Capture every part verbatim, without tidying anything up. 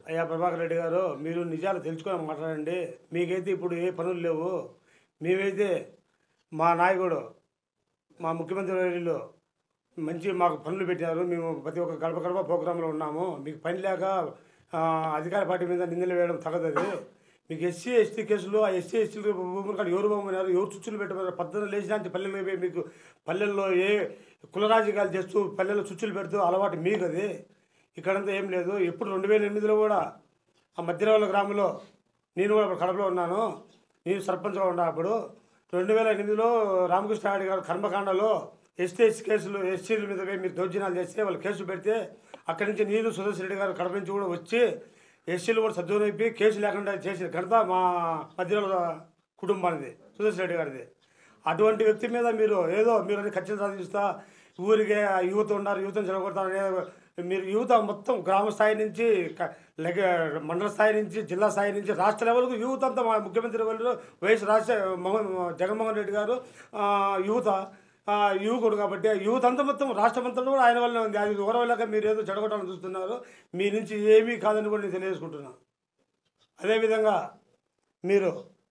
అయ్యా ప్రభాకర్ రెడ్డి గారు, మీరు నిజాలు తెలుసుకొని మాట్లాడండి. మీకైతే ఇప్పుడు ఏ పనులు లేవు. మేమైతే మా నాయకుడు, మా ముఖ్యమంత్రి వర్యులు మంచి మాకు పనులు పెట్టారు. మేము ప్రతి ఒక్క గడప గడప ప్రోగ్రాంలో ఉన్నాము. మీకు పని లేక ఆహ్, అధికార పార్టీ మీద నిందలు వేయడం తగదది. మీకు ఎస్సీ, ఎస్టీ కేసులు ఆ ఎస్సీ, ఎస్టీలు భూములు కాడ ఎవరు భూమున్నారు, ఎవరు చుచ్చులు పెట్టమన్నారు. పద్దెనిమిది లేచినాంటి పల్లెల్లో పోయి మీకు పల్లెల్లో ఏ కుల రాజకీయాలు చేస్తూ పల్లెల్లో చుచ్చులు పెడుతూ అలవాటు మీకు అది. ఇక్కడంతా ఏం లేదు. ఎప్పుడు రెండు వేల ఎనిమిదిలో కూడా ఆ మధ్యరావుల గ్రామంలో నేను కూడా అప్పుడు కడపలో ఉన్నాను. నేను సర్పంచ్గా ఉన్నా అప్పుడు. రెండు వేల ఎనిమిదిలో రామకృష్ణారెడ్డి గారు కర్మకాండలో ఎస్టీ ఎస్సీ కేసులు ఎస్సీల మీద పోయి మీరు దౌర్జన్యాలు చేస్తే వాళ్ళు కేసు పెడితే అక్కడి నుంచి నేను సురేష్ రెడ్డి గారు కడప నుంచి కూడా వచ్చి ఎస్సీలు కూడా సద్దువనం అయిపోయి కేసు లేకుండా చేసిన ఘనత మా మధ్యరావుల కుటుంబానిది, సురేష్ రెడ్డి గారిది. అటువంటి వ్యక్తి మీద మీరు ఏదో మీరు అది ఖచ్చితంగా సాధిస్తా ఊరికే యువత ఉన్నారు, యువతను చెడగొడతారనే మీరు యువత మొత్తం గ్రామ స్థాయి నుంచి లెగ మండల స్థాయి నుంచి జిల్లా స్థాయి నుంచి రాష్ట్ర లెవెల్కు యువత అంతా మా ముఖ్యమంత్రి వాళ్ళు వైఎస్ రాజశే మోహన్ జగన్మోహన్ రెడ్డి గారు యువత యువకుడు కాబట్టి యూత్ అంతా మొత్తం రాష్ట్రం అంతా కూడా ఆయన వల్లనే ఉంది. అది ఓరవలేక మీరు ఏదో చెడగొట్టాలని చూస్తున్నారు. మీ నుంచి ఏమీ కాదని కూడా నేను తెలియజేసుకుంటున్నాను. అదేవిధంగా మీరు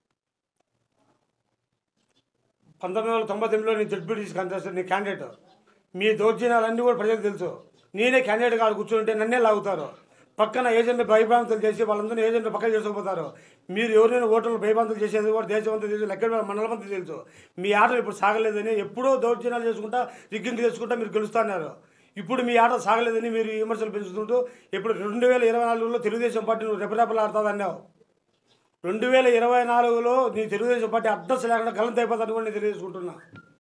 పంతొమ్మిది వందల తొంభై తొమ్మిదిలో నేను జడ్పీటీసీ కంటెస్ట్ నీ క్యాండిడేట్. మీ దౌర్జన్యాలన్నీ కూడా ప్రజలకు తెలుసు. నేనే క్యాండిడేట్ కాదు కూర్చుంటే నన్నే లాగుతారు. పక్కన ఏజెంట్లు భయభ్రాంతులు చేసి వాళ్ళందరూ ఏజెంట్లు పక్కన చేసుకుపోతారు. మీరు ఎవరైనా ఓటర్లు భయభ్రాంతులు చేసేది కూడా దేశం అంతా తెలుసు, లెక్క మండలమంతా తెలుసు. మీ ఆటలు ఇప్పుడు సాగలేదని ఎప్పుడో దౌర్జన్యాలు చేసుకుంటా రిగ్గింగ్ చేసుకుంటా మీరు గెలుస్తున్నారు. ఇప్పుడు మీ ఆట సాగలేదని మీరు విమర్శలు పెంచుతుంటూ ఇప్పుడు రెండు వేల ఇరవై నాలుగులో తెలుగుదేశం పార్టీ నువ్వు రెపరెపలాడుతుంది అన్నావు. రెండు వేల ఇరవై నాలుగులో నీ తెలుగుదేశం పార్టీ అడ్రస్ లేకుండా గలంత అయిపోతాను కూడా నేను తెలియజేసుకుంటున్నా.